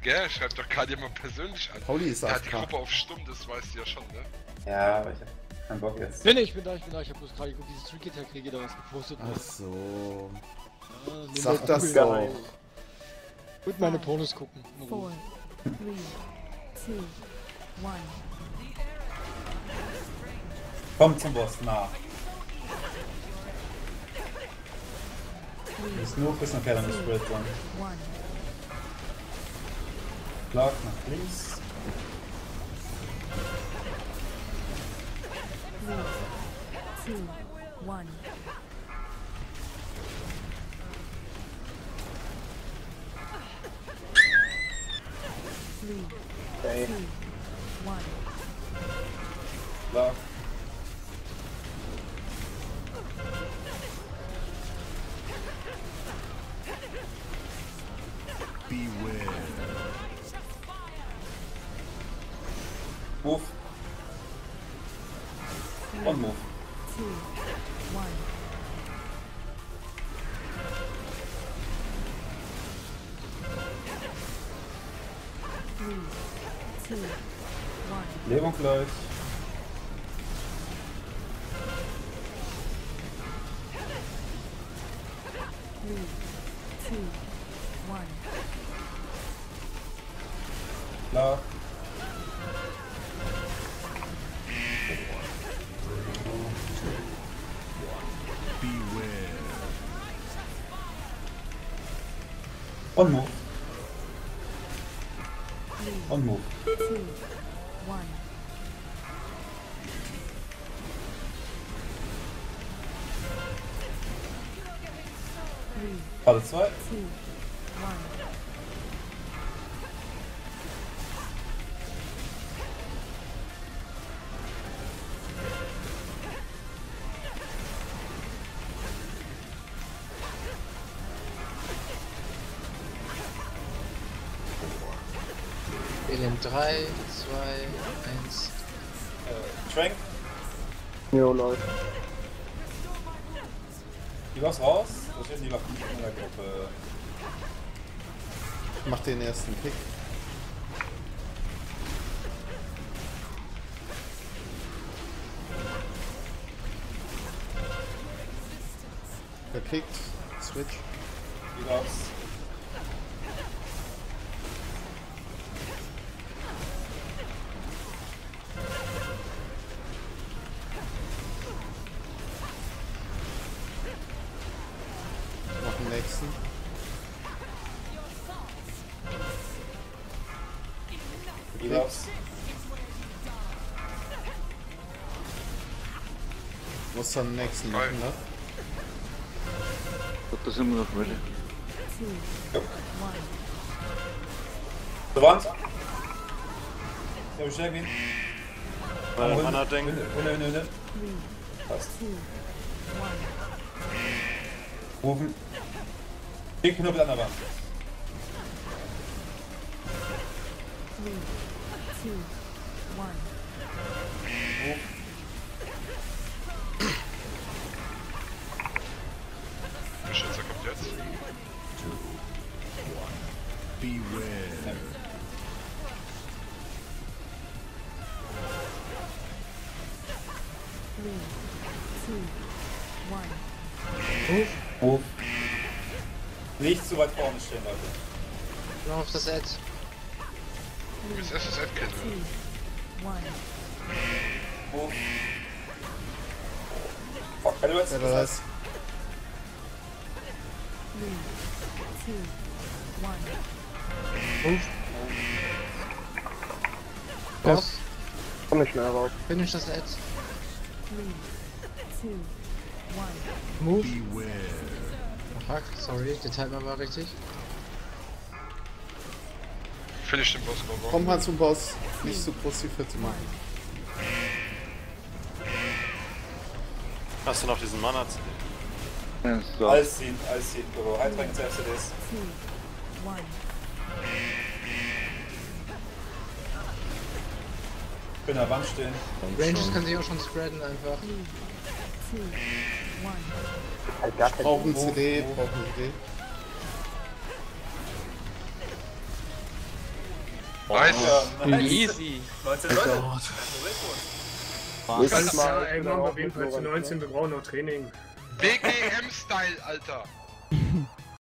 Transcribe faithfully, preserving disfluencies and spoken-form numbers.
Gell, schreibt doch Kadia mal persönlich an. Pauli ist Er hat die A F K. Gruppe auf Stumm, das weißt du ja schon, ne? Ja, aber ich hab keinen Bock jetzt. Nee, nee, ich bin da, ich bin da. Ich hab bloß gerade geguckt, dieses Tricky Tag kriege da was gepostet. Ach so. Ja, nehmen Sag wir das Google doch. rein. Und meine Pornos gucken. in Four, Ruhe. three, two, one. Komm zum Boss, nah. Ist nur bis nachher dann Spirit dran. One. Schlag nach links. Three, two, one. Three, Okay. two, one. Schlag. Move. Und move. Two, one. Three, two, one. Lebung gleich. Three, two, one. Schlag. Und move. Und move. Two, one. Three, Phase zwei. two, one. Element drei, zwei, eins. Äh, Trank. Jo, läuft. Die war's raus. Das steht lieber in der Gruppe. Mach den ersten Pick. Verkickt. Switch. Die war's. Noch den nächsten. Die war's. Muss dann den nächsten machen, ne? Da sind wir noch ready. Two, Ja. one. Zur Wand. Ja, wir stärken ihn. Weil Mana denkt. Hünde, Hünde, Hünde, Hünde. Three, Passt. two, one. Rufen. Den Knüppel an der Wand. Three, two, one. Beschützer kommt jetzt. Three, two, one. Ruf. Nicht zu weit vorne stehen, Leute. Noch auf das Ad. Du bist erstes Ad-Kit. Two, one. Ruf. Fuck, kann du jetzt? Wer da ist? Three, two, one. Boss, Komm nicht mehr raus. finish das Ad. Three, two, one. Move. Fuck, sorry, der Timer war richtig. Finish den Boss, go, go. Komm mal zum Boss. Nicht so groß die Vierte machen. Hast du noch diesen Mana? Ja, so. Alles ziehen, alles ziehen, Büro. Heiltränke zu F C Ds. Two, one. Bin an der Wand stehen. Rangers kann sich auch schon spreaden einfach. Three, two, one. Halt gar kein Brauchen Hoch, C D, hoch. brauchen C D. Nice. Ja, nice. Easy. neunzehn Leute. Nächstes Ja, Mal. irgendwann auf jeden Fall zu neunzehn, wir brauchen noch Training. B G M-Style, Alter.